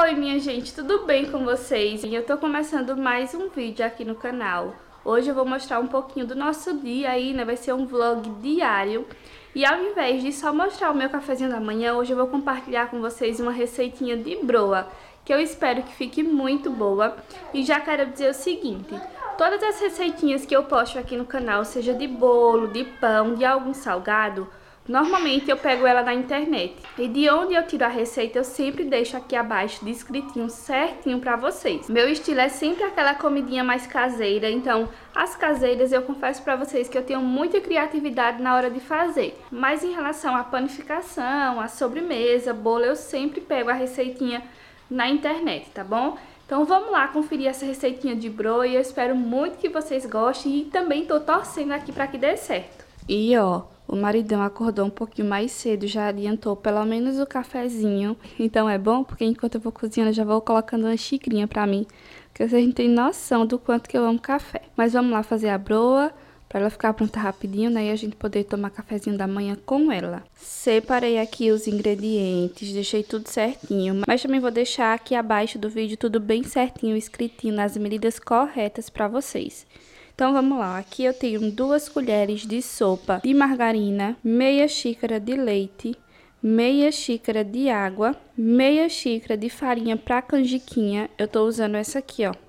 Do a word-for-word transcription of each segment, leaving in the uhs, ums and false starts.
Oi minha gente, tudo bem com vocês? Eu tô começando mais um vídeo aqui no canal. Hoje eu vou mostrar um pouquinho do nosso dia aí, né? Vai ser um vlog diário. E ao invés de só mostrar o meu cafezinho da manhã, hoje eu vou compartilhar com vocês uma receitinha de broa, que eu espero que fique muito boa. E já quero dizer o seguinte, todas as receitinhas que eu posto aqui no canal, seja de bolo, de pão, de algum salgado, normalmente eu pego ela na internet. E de onde eu tiro a receita eu sempre deixo aqui abaixo descritinho certinho pra vocês. Meu estilo é sempre aquela comidinha mais caseira, então as caseiras eu confesso pra vocês que eu tenho muita criatividade na hora de fazer. Mas em relação à panificação, à sobremesa, bolo, eu sempre pego a receitinha na internet, tá bom? Então vamos lá conferir essa receitinha de broa e eu espero muito que vocês gostem e também tô torcendo aqui pra que dê certo. E ó, o maridão acordou um pouquinho mais cedo, já adiantou pelo menos o cafezinho. Então é bom porque enquanto eu vou cozinhando, eu já vou colocando uma xicrinha pra mim. Porque vocês não têm noção do quanto que eu amo café. Mas vamos lá fazer a broa, pra ela ficar pronta rapidinho, né? E a gente poder tomar cafezinho da manhã com ela. Separei aqui os ingredientes, deixei tudo certinho. Mas também vou deixar aqui abaixo do vídeo tudo bem certinho, escritinho, nas medidas corretas pra vocês. Então vamos lá, aqui eu tenho duas colheres de sopa de margarina, meia xícara de leite, meia xícara de água, meia xícara de farinha para canjiquinha. Eu tô usando essa aqui, ó.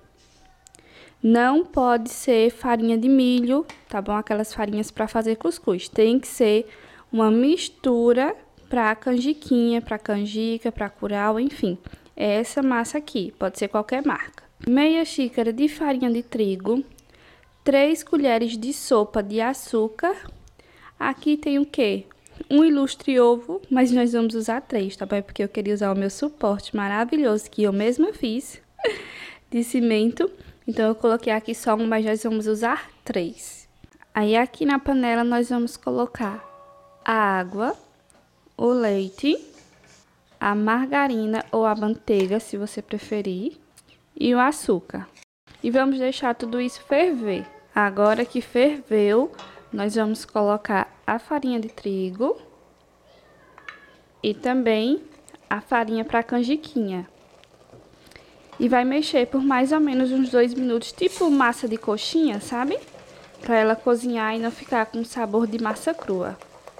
Não pode ser farinha de milho, tá bom? Aquelas farinhas para fazer cuscuz. Tem que ser uma mistura para canjiquinha, para canjica, para curau, enfim. É essa massa aqui, pode ser qualquer marca. Meia xícara de farinha de trigo. três colheres de sopa de açúcar. Aqui tem o quê? Um ilustre ovo, mas nós vamos usar três, tá bom? Porque eu queria usar o meu suporte maravilhoso que eu mesma fiz de cimento. Então eu coloquei aqui só um, mas nós vamos usar três. Aí aqui na panela nós vamos colocar a água, o leite, a margarina ou a manteiga, se você preferir, e o açúcar. E vamos deixar tudo isso ferver. Agora que ferveu, nós vamos colocar a farinha de trigo e também a farinha para canjiquinha. E vai mexer por mais ou menos uns dois minutos, tipo massa de coxinha, sabe? Para ela cozinhar e não ficar com sabor de massa crua.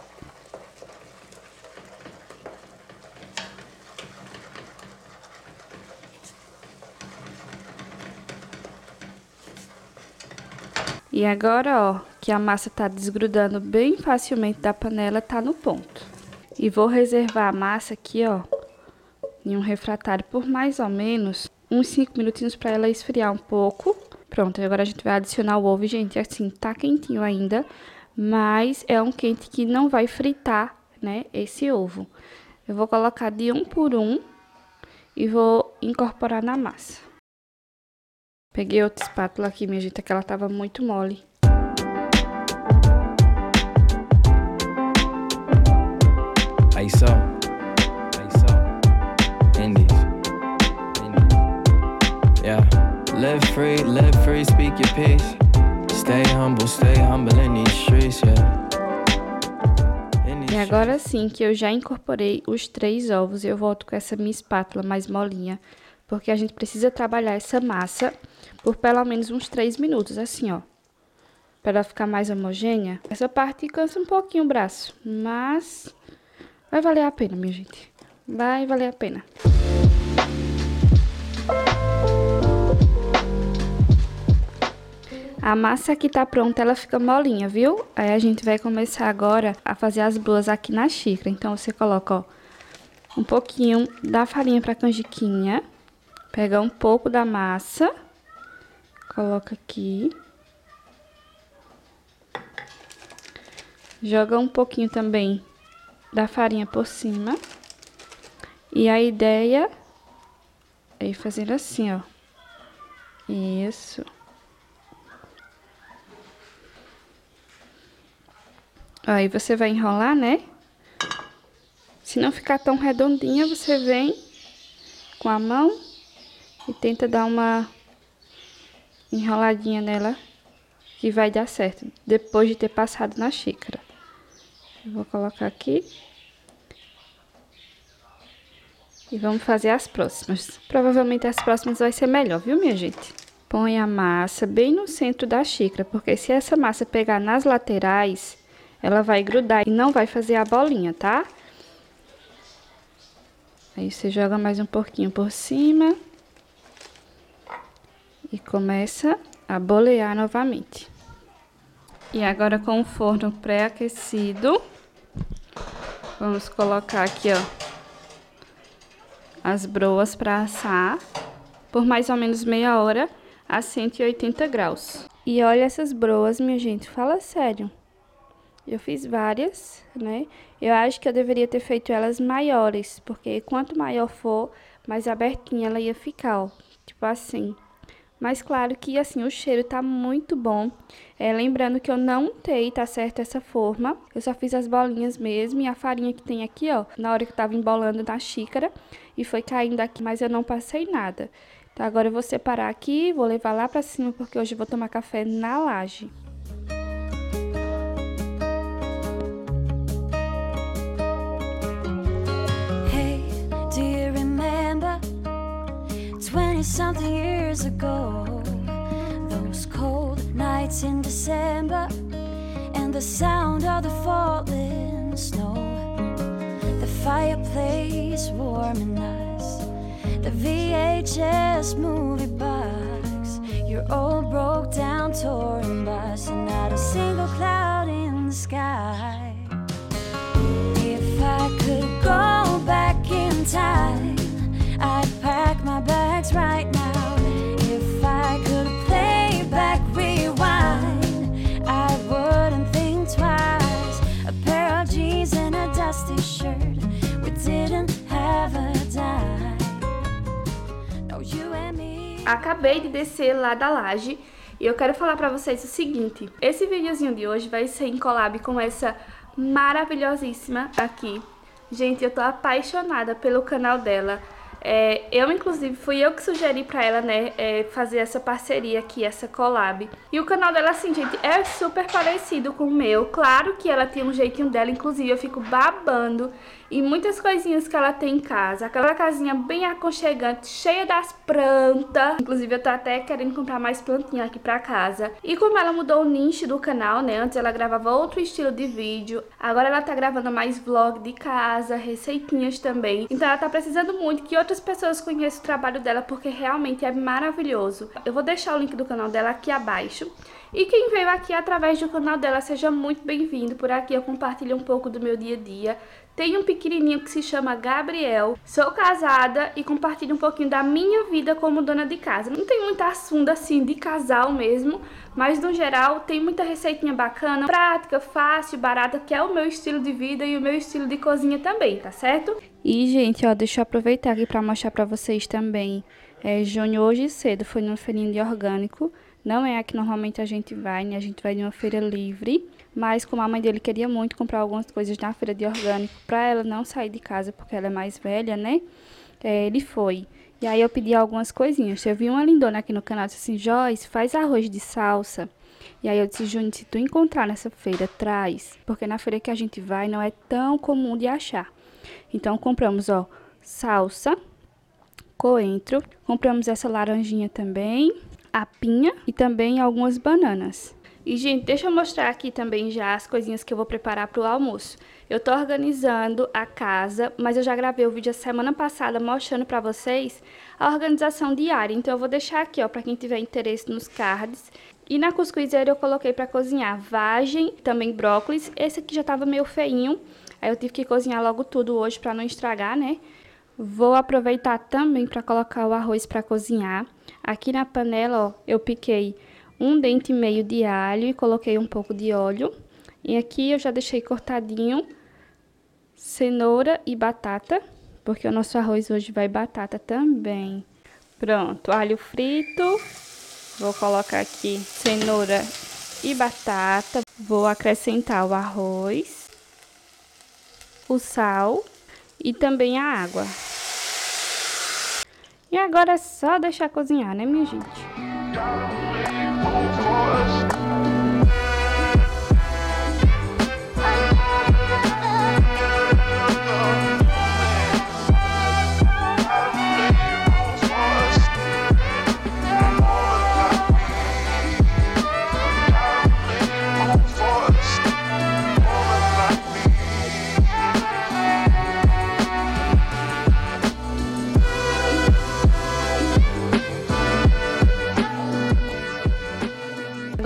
E agora, ó, que a massa tá desgrudando bem facilmente da panela, tá no ponto. E vou reservar a massa aqui, ó, em um refratário por mais ou menos uns cinco minutinhos para ela esfriar um pouco. Pronto, agora a gente vai adicionar o ovo, gente, assim, tá quentinho ainda, mas é um quente que não vai fritar, né, esse ovo. Eu vou colocar de um por um e vou incorporar na massa. Peguei outra espátula aqui, minha gente, que ela tava muito mole. Aí só, aí só, Indies, Indies, yeah. Live free, live free, speak your peace. Stay humble, stay humble in these streets, yeah. E agora sim que eu já incorporei os três ovos, eu volto com essa minha espátula mais molinha. Porque a gente precisa trabalhar essa massa por pelo menos uns três minutos, assim, ó. Pra ela ficar mais homogênea. Essa parte cansa um pouquinho o braço, mas vai valer a pena, minha gente. Vai valer a pena. A massa aqui tá pronta, ela fica molinha, viu? Aí a gente vai começar agora a fazer as broas aqui na xícara. Então você coloca, ó, um pouquinho da farinha pra canjiquinha. Pega um pouco da massa, coloca aqui, joga um pouquinho também da farinha por cima. E a ideia é ir fazendo assim, ó. Isso. Aí você vai enrolar, né? Se não ficar tão redondinha, você vem com a mão e tenta dar uma enroladinha nela, que vai dar certo, depois de ter passado na xícara. Eu vou colocar aqui. E vamos fazer as próximas. Provavelmente as próximas vai ser melhor, viu, minha gente? Põe a massa bem no centro da xícara, porque se essa massa pegar nas laterais, ela vai grudar e não vai fazer a bolinha, tá? Aí você joga mais um pouquinho por cima. E começa a bolear novamente. E agora com o forno pré-aquecido, vamos colocar aqui, ó, as broas para assar por mais ou menos meia hora a cento e oitenta graus. E olha essas broas, minha gente, fala sério. Eu fiz várias, né? Eu acho que eu deveria ter feito elas maiores, porque quanto maior for, mais abertinha ela ia ficar, ó. Tipo assim. Mas claro que, assim, o cheiro tá muito bom. É, lembrando que eu não untei, tá certo, essa forma. Eu só fiz as bolinhas mesmo e a farinha que tem aqui, ó, na hora que eu tava embolando na xícara. E foi caindo aqui, mas eu não passei nada. Então agora eu vou separar aqui, vou levar lá pra cima, porque hoje eu vou tomar café na laje. Something years ago, those cold nights in December, and the sound of the falling snow, the fireplace warming us, the V H S movie box, your old broke down touring bus, and not a single cloud in the sky. If I could go back in time, I'd pack my bags right now. If I could play back, rewind, I wouldn't think twice. A pair of jeans and a dusty shirt, we didn't have a dime. No, you and me. Acabei de descer lá da laje e eu quero falar pra vocês o seguinte. Esse videozinho de hoje vai ser em collab com essa maravilhosíssima aqui. Gente, eu tô apaixonada pelo canal dela. É, eu, inclusive, fui eu que sugeri pra ela, né, é, fazer essa parceria aqui, essa collab. E o canal dela, assim, gente, é super parecido com o meu. Claro que ela tem um jeitinho dela, inclusive eu fico babando em muitas coisinhas que ela tem em casa. Aquela casinha bem aconchegante, cheia das plantas. Inclusive eu tô até querendo comprar mais plantinha aqui pra casa. E como ela mudou o nicho do canal, né, antes ela gravava outro estilo de vídeo, agora ela tá gravando mais vlog de casa, receitinhas também. Então ela tá precisando muito que outras pessoas conheçam o trabalho dela, porque realmente é maravilhoso. Eu vou deixar o link do canal dela aqui abaixo. E quem veio aqui através do canal dela, seja muito bem-vindo. Por aqui eu compartilho um pouco do meu dia a dia. Tenho um pequenininho que se chama Gabriel. Sou casada e compartilho um pouquinho da minha vida como dona de casa. Não tem muito assunto assim de casal mesmo, mas no geral tem muita receitinha bacana, prática, fácil, barata, que é o meu estilo de vida e o meu estilo de cozinha também, tá certo? E, gente, ó, deixa eu aproveitar aqui pra mostrar pra vocês também. É, Júnior hoje cedo foi numa feirinha de orgânico. Não é a que normalmente a gente vai, né? A gente vai numa feira livre. Mas como a mãe dele queria muito comprar algumas coisas na feira de orgânico pra ela não sair de casa, porque ela é mais velha, né? É, ele foi. E aí eu pedi algumas coisinhas. Eu vi uma lindona aqui no canal, disse assim, Joyce, faz arroz de salsa. E aí eu disse, Júnior, se tu encontrar nessa feira, traz. Porque na feira que a gente vai não é tão comum de achar. Então compramos, ó, salsa, coentro. Compramos essa laranjinha também, a pinha e também algumas bananas. E, gente, deixa eu mostrar aqui também já as coisinhas que eu vou preparar pro almoço. Eu tô organizando a casa, mas eu já gravei o vídeo a semana passada mostrando pra vocês a organização diária. Então eu vou deixar aqui, ó, pra quem tiver interesse nos cards. E na cuscuzeira eu coloquei pra cozinhar vagem, também brócolis. Esse aqui já tava meio feinho, aí eu tive que cozinhar logo tudo hoje pra não estragar, né? Vou aproveitar também pra colocar o arroz pra cozinhar. Aqui na panela, ó, eu piquei um dente e meio de alho e coloquei um pouco de óleo. E aqui eu já deixei cortadinho cenoura e batata, porque o nosso arroz hoje vai batata também. Pronto, alho frito. Vou colocar aqui cenoura e batata. Vou acrescentar o arroz, o sal e também a água. E agora é só deixar cozinhar, né, minha gente?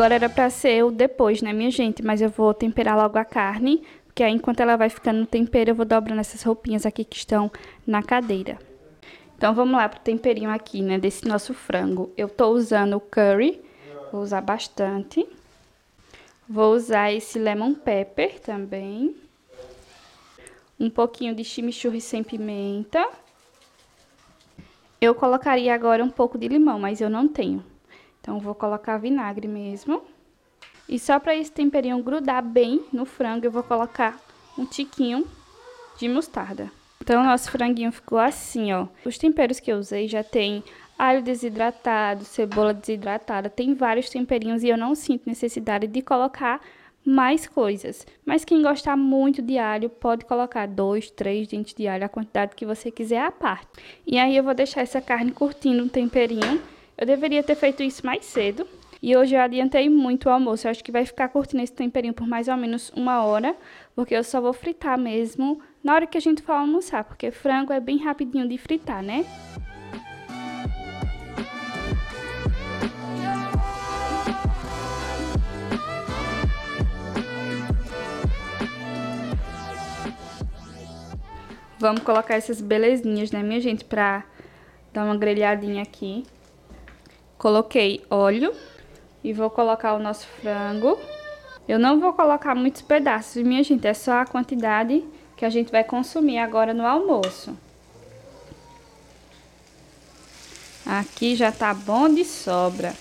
Agora era pra ser o depois, né, minha gente? Mas eu vou temperar logo a carne, porque aí enquanto ela vai ficando no tempero, eu vou dobrando essas roupinhas aqui que estão na cadeira. Então vamos lá pro temperinho aqui, né, desse nosso frango. Eu tô usando o curry, vou usar bastante. Vou usar esse lemon pepper também. Um pouquinho de chimichurri sem pimenta. Eu colocaria agora um pouco de limão, mas eu não tenho. Então vou colocar vinagre mesmo. E só para esse temperinho grudar bem no frango, eu vou colocar um tiquinho de mostarda. Então, o nosso franguinho ficou assim, ó. Os temperos que eu usei já tem alho desidratado, cebola desidratada, tem vários temperinhos e eu não sinto necessidade de colocar mais coisas. Mas quem gostar muito de alho, pode colocar dois, três dentes de alho, a quantidade que você quiser à parte. E aí eu vou deixar essa carne curtindo um temperinho. Eu deveria ter feito isso mais cedo. E hoje eu adiantei muito o almoço. Eu acho que vai ficar curtindo esse temperinho por mais ou menos uma hora. Porque eu só vou fritar mesmo na hora que a gente for almoçar. Porque frango é bem rapidinho de fritar, né? Vamos colocar essas belezinhas, né, minha gente? Pra dar uma grelhadinha aqui. Coloquei óleo. E vou colocar o nosso frango. Eu não vou colocar muitos pedaços, minha gente. É só a quantidade que a gente vai consumir agora no almoço. Aqui já tá bom de sobra.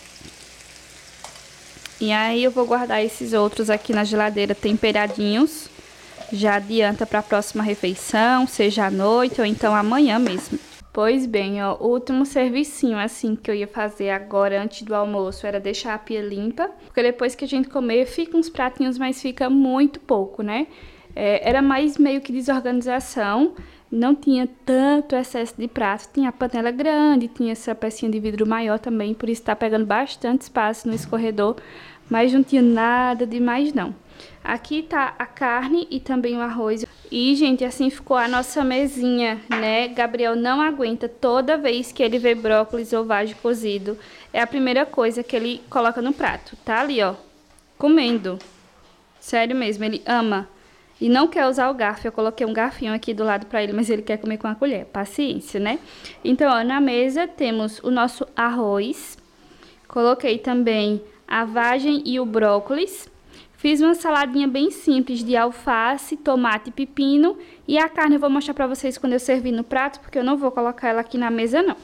E aí eu vou guardar esses outros aqui na geladeira temperadinhos. Já adianta para a próxima refeição, seja à noite ou então amanhã mesmo. Pois bem, ó, o último servicinho assim que eu ia fazer agora antes do almoço era deixar a pia limpa, porque depois que a gente comer fica uns pratinhos, mas fica muito pouco, né? É, era mais meio que desorganização, não tinha tanto excesso de prato, tinha a panela grande, tinha essa pecinha de vidro maior também, por isso tá pegando bastante espaço no escorredor, mas não tinha nada demais não. Aqui tá a carne e também o arroz. E, gente, assim ficou a nossa mesinha, né? Gabriel não aguenta toda vez que ele vê brócolis ou vagem cozido. É a primeira coisa que ele coloca no prato. Tá ali, ó, comendo. Sério mesmo, ele ama. E não quer usar o garfo. Eu coloquei um garfinho aqui do lado pra ele, mas ele quer comer com a colher. Paciência, né? Então, ó, na mesa temos o nosso arroz. Coloquei também a vagem e o brócolis. Fiz uma saladinha bem simples de alface, tomate e pepino. E a carne eu vou mostrar pra vocês quando eu servir no prato, porque eu não vou colocar ela aqui na mesa, não.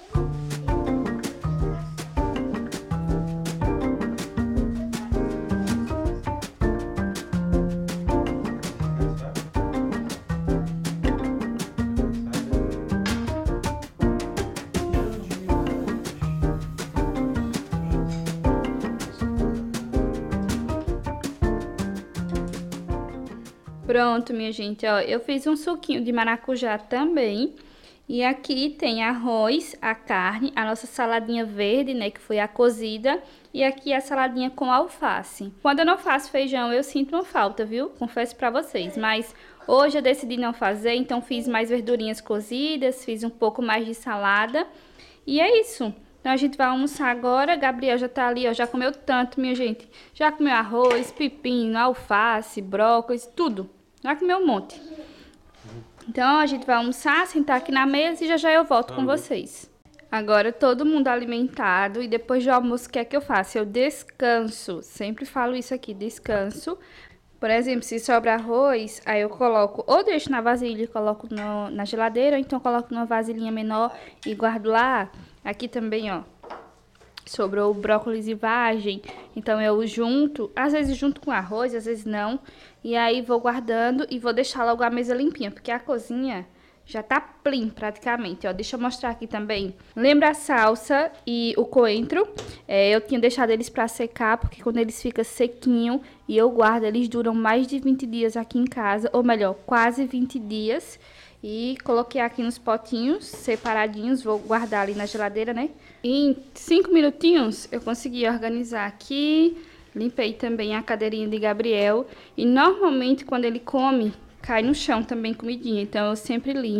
Pronto, minha gente, ó, eu fiz um suquinho de maracujá também. E aqui tem arroz, a carne, a nossa saladinha verde, né, que foi a cozida. E aqui a saladinha com alface. Quando eu não faço feijão, eu sinto uma falta, viu? Confesso pra vocês. Mas hoje eu decidi não fazer, então fiz mais verdurinhas cozidas, fiz um pouco mais de salada. E é isso. Então a gente vai almoçar agora. Gabriel já tá ali, ó, já comeu tanto, minha gente. Já comeu arroz, pepino, alface, brócolis, tudo. Já comeu um monte. Então a gente vai almoçar, sentar aqui na mesa e já já eu volto com vocês. Agora todo mundo alimentado e depois do almoço o que é que eu faço? Eu descanso. Sempre falo isso aqui, descanso. Por exemplo, se sobra arroz, aí eu coloco, ou deixo na vasilha e coloco no, na geladeira, ou então coloco numa vasilhinha menor e guardo lá. Aqui também, ó, sobrou brócolis e vagem, então eu junto, às vezes junto com arroz, às vezes não. E aí vou guardando e vou deixar logo a mesa limpinha, porque a cozinha já tá plim praticamente, ó. Deixa eu mostrar aqui também. Lembra a salsa e o coentro? É, eu tinha deixado eles pra secar, porque quando eles ficam sequinho e eu guardo, eles duram mais de vinte dias aqui em casa, ou melhor, quase vinte dias. E coloquei aqui nos potinhos separadinhos, vou guardar ali na geladeira, né? E em cinco minutinhos eu consegui organizar aqui, limpei também a cadeirinha de Gabriel. E normalmente quando ele come, cai no chão também comidinha, então eu sempre limpo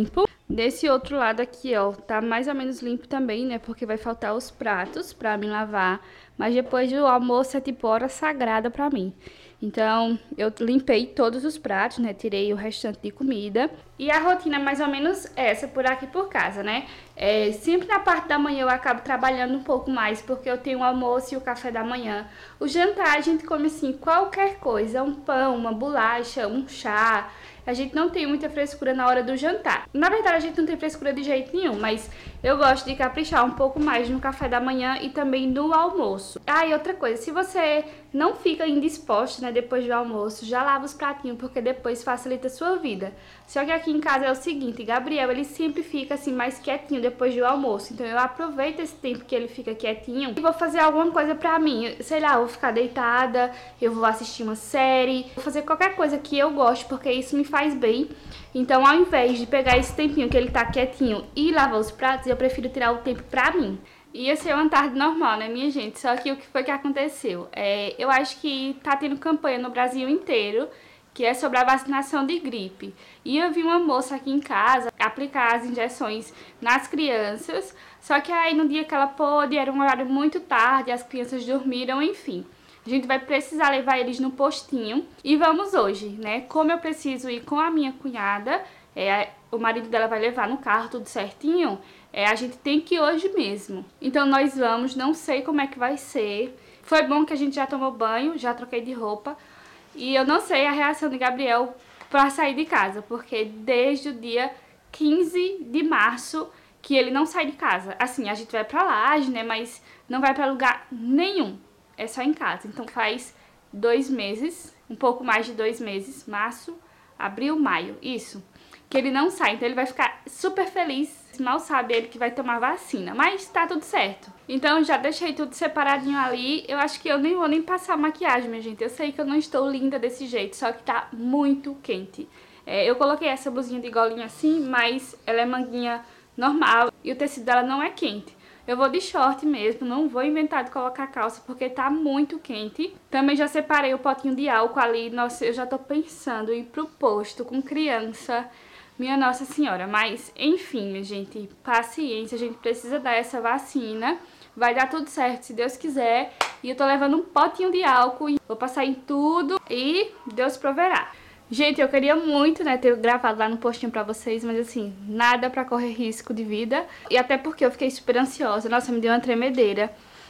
Desse outro lado aqui, ó, tá mais ou menos limpo também, né? Porque vai faltar os pratos pra mim lavar. Mas depois do almoço é tipo hora sagrada pra mim. Então, eu limpei todos os pratos, né? Tirei o restante de comida. E a rotina é mais ou menos essa por aqui por casa, né? É, sempre na parte da manhã eu acabo trabalhando um pouco mais, porque eu tenho o almoço e o café da manhã. O jantar a gente come assim, qualquer coisa, um pão, uma bolacha, um chá. A gente não tem muita frescura na hora do jantar. Na verdade, a gente não tem frescura de jeito nenhum, mas eu gosto de caprichar um pouco mais no café da manhã e também no almoço. Ah, e outra coisa, se você não fica indisposto, né, depois do almoço, já lava os pratinhos, porque depois facilita a sua vida. Só que aqui em casa é o seguinte, Gabriel, ele sempre fica assim mais quietinho depois do almoço. Então eu aproveito esse tempo que ele fica quietinho e vou fazer alguma coisa pra mim. Sei lá, eu vou ficar deitada, eu vou assistir uma série, vou fazer qualquer coisa que eu gosto, porque isso me faz bem. Então, ao invés de pegar esse tempinho que ele tá quietinho e lavar os pratos, eu prefiro tirar o tempo pra mim. Ia ser uma tarde normal, né, minha gente? Só que o que foi que aconteceu? É, eu acho que tá tendo campanha no Brasil inteiro, que é sobre a vacinação de gripe. E eu vi uma moça aqui em casa aplicar as injeções nas crianças, só que aí no dia que ela pôde, era um horário muito tarde, as crianças dormiram, enfim. A gente vai precisar levar eles no postinho e vamos hoje, né? Como eu preciso ir com a minha cunhada, é, o marido dela vai levar no carro tudo certinho, é, a gente tem que ir hoje mesmo. Então nós vamos, não sei como é que vai ser. Foi bom que a gente já tomou banho, já troquei de roupa. E eu não sei a reação de Gabriel para sair de casa, porque desde o dia quinze de março que ele não sai de casa. Assim, a gente vai pra laje, né, mas não vai pra lugar nenhum. É só em casa. Então faz dois meses, um pouco mais de dois meses, março, abril, maio, isso, que ele não sai. Então ele vai ficar super feliz. Mal sabe ele que vai tomar vacina, mas tá tudo certo. Então já deixei tudo separadinho ali. Eu acho que eu nem vou nem passar maquiagem, minha gente. Eu sei que eu não estou linda desse jeito, só que tá muito quente. É, eu coloquei essa blusinha de golinha assim, mas ela é manguinha normal e o tecido dela não é quente. Eu vou de short mesmo, não vou inventar de colocar calça porque tá muito quente. Também já separei o potinho de álcool ali. Nossa, eu já tô pensando em ir pro posto com criança. Minha Nossa Senhora, mas enfim, minha gente, paciência, a gente precisa dar essa vacina. Vai dar tudo certo, se Deus quiser. E eu tô levando um potinho de álcool, vou passar em tudo e Deus proverá. Gente, eu queria muito, né, ter gravado lá no postinho pra vocês, mas assim, nada pra correr risco de vida. E até porque eu fiquei super ansiosa, nossa, me deu uma tremedeira.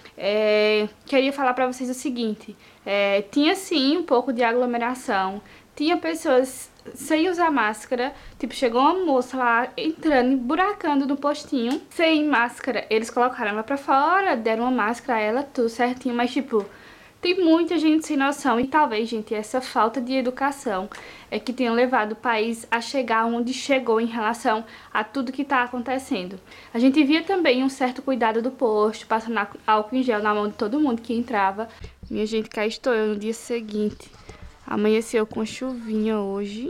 É, queria falar pra vocês o seguinte, é, tinha sim um pouco de aglomeração, tinha pessoas sem usar máscara, tipo, chegou uma moça lá entrando, buracando no postinho, sem máscara. Eles colocaram ela pra fora, deram uma máscara a ela, tudo certinho, mas tipo, tem muita gente sem noção. E talvez, gente, essa falta de educação é que tenha levado o país a chegar onde chegou em relação a tudo que tá acontecendo. A gente via também um certo cuidado do posto, passando álcool em gel na mão de todo mundo que entrava. Minha gente, cá estou eu no dia seguinte. Amanheceu com chuvinha hoje,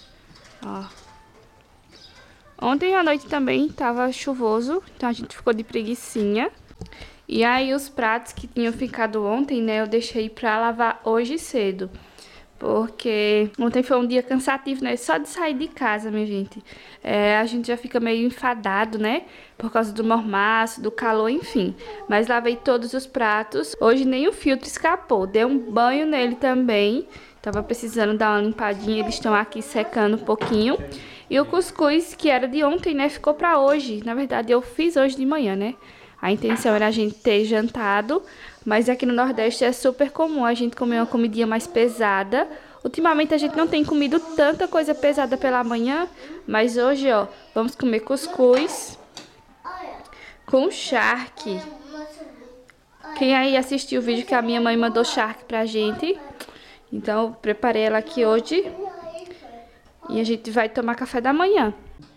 ó. Ontem à noite também tava chuvoso, então a gente ficou de preguicinha. E aí os pratos que tinham ficado ontem, né, eu deixei pra lavar hoje cedo. Porque ontem foi um dia cansativo, né, só de sair de casa, minha gente. É, a gente já fica meio enfadado, né, por causa do mormaço, do calor, enfim. Mas lavei todos os pratos. Hoje nem o filtro escapou, dei um banho nele também. Tava precisando dar uma limpadinha, eles estão aqui secando um pouquinho. E o cuscuz, que era de ontem, né, ficou pra hoje. Na verdade, eu fiz hoje de manhã, né. A intenção era a gente ter jantado, mas aqui no Nordeste é super comum a gente comer uma comidinha mais pesada. Ultimamente a gente não tem comido tanta coisa pesada pela manhã, mas hoje, ó, vamos comer cuscuz com charque. Quem aí assistiu o vídeo que a minha mãe mandou charque pra gente? Então, eu preparei ela aqui hoje e a gente vai tomar café da manhã.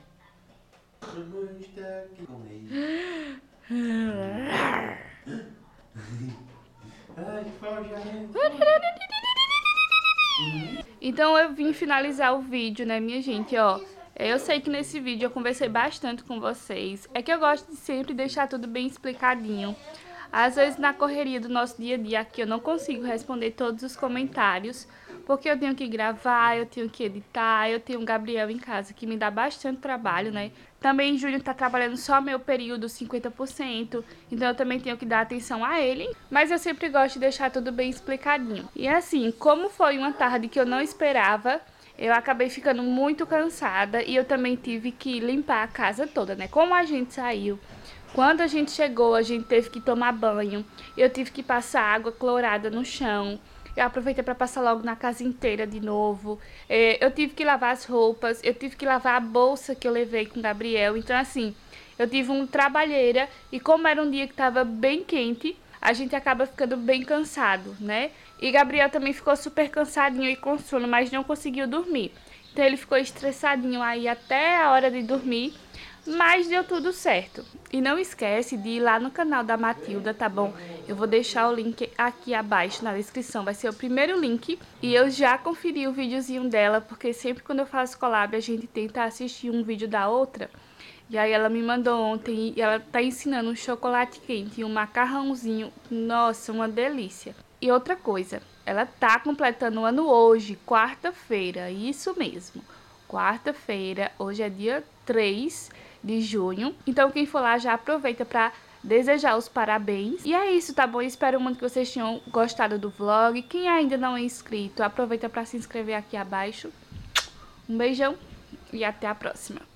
Então eu vim finalizar o vídeo, né, minha gente, ó. Eu sei que nesse vídeo eu conversei bastante com vocês. É que eu gosto de sempre deixar tudo bem explicadinho. Às vezes na correria do nosso dia a dia aqui eu não consigo responder todos os comentários, porque eu tenho que gravar, eu tenho que editar, eu tenho o Gabriel em casa, que me dá bastante trabalho, né? Também Júnior tá trabalhando só meu período, cinquenta por cento, então eu também tenho que dar atenção a ele, mas eu sempre gosto de deixar tudo bem explicadinho. E assim, como foi uma tarde que eu não esperava, eu acabei ficando muito cansada e eu também tive que limpar a casa toda, né? Como a gente saiu, quando a gente chegou, a gente teve que tomar banho, eu tive que passar água clorada no chão. Eu aproveitei para passar logo na casa inteira de novo. É, eu tive que lavar as roupas, eu tive que lavar a bolsa que eu levei com o Gabriel. Então, assim, eu tive uma trabalheira e como era um dia que estava bem quente, a gente acaba ficando bem cansado, né? E Gabriel também ficou super cansadinho e com sono, mas não conseguiu dormir. Então, ele ficou estressadinho aí até a hora de dormir. Mas deu tudo certo. E não esquece de ir lá no canal da Matilda, tá bom? Eu vou deixar o link aqui abaixo na descrição. Vai ser o primeiro link. E eu já conferi o videozinho dela, porque sempre quando eu faço collab, a gente tenta assistir um vídeo da outra. E aí ela me mandou ontem e ela tá ensinando um chocolate quente e um macarrãozinho. Nossa, uma delícia. E outra coisa, ela tá completando o ano hoje, quarta-feira. Isso mesmo. Quarta-feira, hoje é dia três de junho, então quem for lá já aproveita para desejar os parabéns. E é isso, tá bom? Eu espero muito que vocês tenham gostado do vlog. Quem ainda não é inscrito, aproveita para se inscrever aqui abaixo. Um beijão e até a próxima.